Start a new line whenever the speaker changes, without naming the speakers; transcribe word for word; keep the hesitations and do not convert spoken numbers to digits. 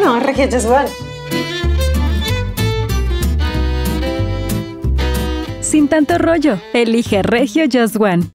Prueba Regio Just.
Sin tanto rollo, elige Regio Just One.